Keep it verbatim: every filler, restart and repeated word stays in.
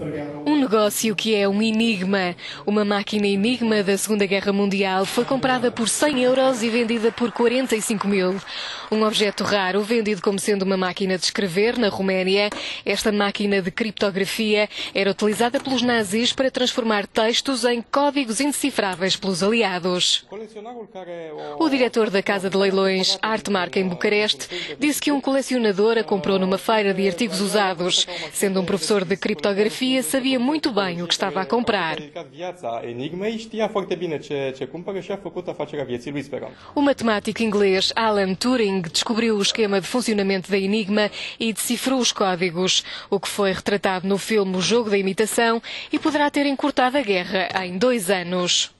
Um negócio que é um enigma. Uma máquina enigma da Segunda Guerra Mundial foi comprada por cem euros e vendida por quarenta e cinco mil. Um objeto raro, vendido como sendo uma máquina de escrever na Roménia. Esta máquina de criptografia era utilizada pelos nazis para transformar textos em códigos indecifráveis pelos aliados. O diretor da Casa de Leilões, Artmark, em Bucareste, disse que um colecionador a comprou numa feira de artigos usados. Sendo um professor de criptografia, sabia muito bem o que estava a comprar. O matemático inglês Alan Turing descobriu o esquema de funcionamento da Enigma e decifrou os códigos, o que foi retratado no filme O Jogo da Imitação e poderá ter encurtado a guerra em dois anos.